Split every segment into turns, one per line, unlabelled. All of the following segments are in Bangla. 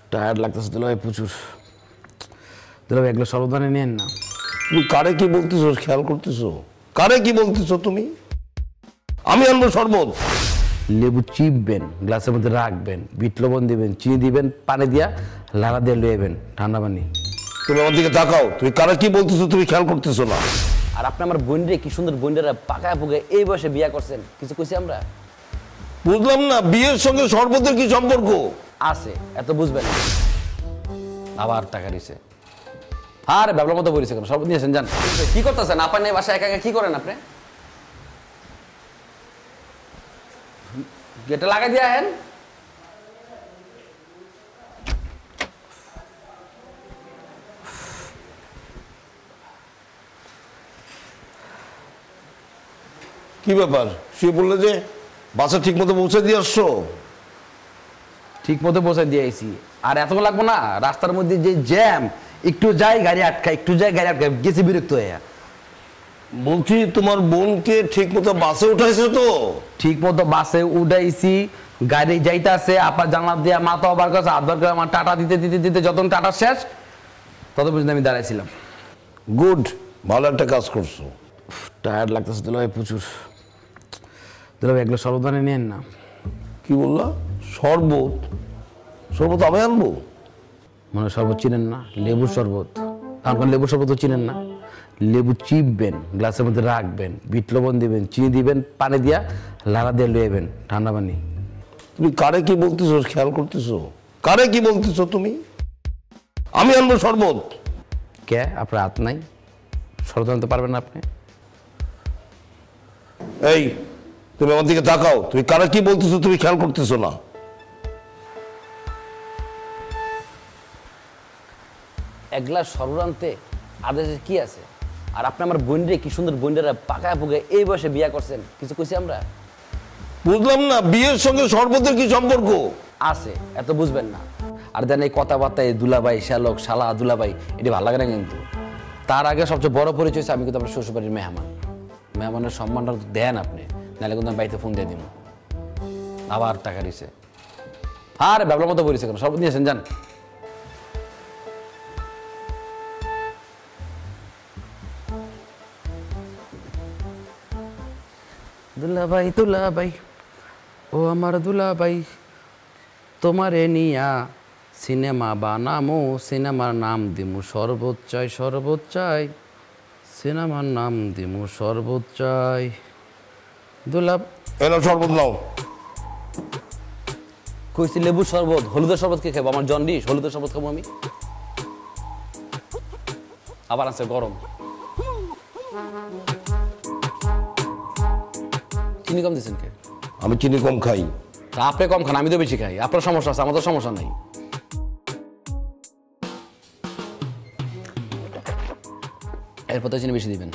টায়ার্ড লাগতেছে দুলাভাই প্রচুর। দুলাভাই এগুলো সর্বদানে নেন না।
তুমি কারে কি বলতেছো খেয়াল করতেছো? কারে কি বলতেছো তুমি? আমি আনবো শরবত।
লেবু চিপবেন, গ্লাসের মধ্যে রাখবেন, বিট লবণ দিবেন, চিনি দিবেন, পানি দিয়া লাড়া দিয়ে লইবেন, ঠান্ডা পানি।
তুমি আমার দিকে তাকাও, তুমি কারে কি বলতেছো তুমি খেয়াল করতেছো না?
আর আপনি আমার বোনরে কি সুন্দর বোনরা পাকায় পুকে এই বয়সে বিয়ে করছেন, কিছু কইছি আমরা?
বুঝলাম না, বিয়ের সঙ্গে শরবতের কি সম্পর্ক
আছে? এত বুঝবেন না। আবার টাকা দিছে। আরে ব্যবলার মতো বলিছে কেন? শরবত নিয়েছেন, যান। কি করতেছেন আপনি বাসায় একা একা? কি করেন আপনি? গেটে লাগাই দিয়া হেন।
কি ব্যাপার? সে বললে যে বাসা ঠিক মতো পৌঁছে দিয়ে আসছো।
ঠিক মতো পৌঁছায় দিয়ে আইছি। আর এত লাগবো না, রাস্তার মধ্যে যে জ্যাম, একটু যাই গাড়ি আটকায়, একটু যাই গাড়ি আটকায়, গেছি বিরক্ত হয়ে।
বলছি তোমার বোনকে ঠিক মতো বাসে উঠাইছো তো?
ঠিক মতো বাসে উঠাইছি, গাড়ি যাইতে আছে, আপনার জানলা দিয়ে মাথা অবার কাছে আধবার করে আমার টাটা দিতে দিতে দিতে যতক্ষণ টাটা শেষ তত পর্যন্ত আমি দাঁড়াইছিলাম।
গুড, ভালো একটা কাজ করছো।
টায়ার্ড লাগতেছে দুলাভাই প্রচুর। দুলাভাই এগুলো সর্বদানে নেন না।
কি বললা? শরবত? শরবত আমি আনবো?
মনে শরবত চিনেন না? লেবুর শরবত। আপনার লেবুর শরবত চিনেন না? লেবু চিপবেন, গ্লাসের মধ্যে রাখবেন, বিট লবণ দিবেন, চিনি দিবেন, পানি দিয়া লাড়া দিয়ে লইবেন, ঠান্ডা পানি।
তুমি কারে কি বলতেছো খেয়াল করতেছো? কারে কি বলতেছো তুমি? আমি আনবো শরবত।
কে আপনার হাত নাই? শরবত আনতে পারবেন না আপনি?
এই তুমি আমার দিকে তাকাও, তুমি কারে কি বলতেছো তুমি খেয়াল করতেছো না?
এক গ্লাস শরবত আনতে আদেশে কি আছে? আর আপনি আমার বোনরে কি সুন্দর বোনরা পাকায় পুকে এই বয়সে বিয়ে করছেন, কিছু কইছি আমরা?
বুঝলাম না, বিয়ের সঙ্গে শরবতের কি সম্পর্ক
আছে? এত বুঝবেন না। আর দেন এই কথাবার্তায় দুলাভাই শ্যালক শালা দুলাভাই, এটি ভালো লাগে না কিন্তু। তার আগে সবচেয়ে বড় পরিচয় হচ্ছে আমি কিন্তু আপনার শ্বশুরবাড়ির মেহমান। মেহমানের সম্মানটা দেন আপনি, নাহলে কিন্তু আমি বাড়িতে ফোন দিয়ে দিব। আবার টাকা দিছে। আরে ব্যবলার মতো বলিছে কেন? শরবত নিয়েছেন, যান। দুলাভাই দুলাভাই ও আমার দুলাভাই, তোমারে নিয়া সিনেমা বানামো, সিনেমার নাম দিমু শরবত চাই, শরবত চাই, সিনেমার নাম দিমু শরবত চাই। দুলাভ
এলো শরবত নাও।
কইছি লেবুর শরবত, হলুদের শরবত কে খাবো? আমার জন্ডিস, হলুদের শরবত খাবো আমি? আবার আছে গরম। চিনি কম দিচ্ছেন কে?
আমি চিনি কম খাই।
তা আপনি কম খান, আমি তো বেশি খাই। আপনার সমস্যা আছে, আমার তো সমস্যা নাই। এরপর তো চিনি বেশি দিবেন।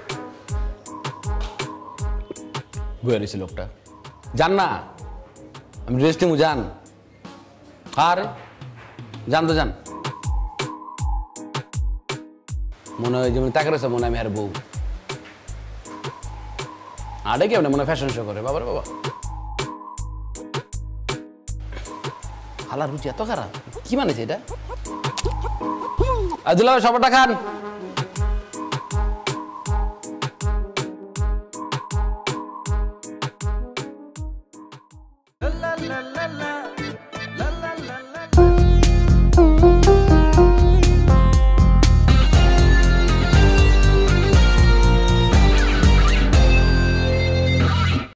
বয়ে রয়েছে লোকটা। যান না, আমি রেস্ট নিবো, যান। আর যান তো যান। মনে হয় যেমন তাকে রয়েছে, মনে হয় আমি আর বউ। আরে কি মনে হয় ফ্যাশন শো করে? বাবার বাবা, হালার রুচি এত খারাপ, কি মানেছে এটা? দুলাভাই সবারটা খান।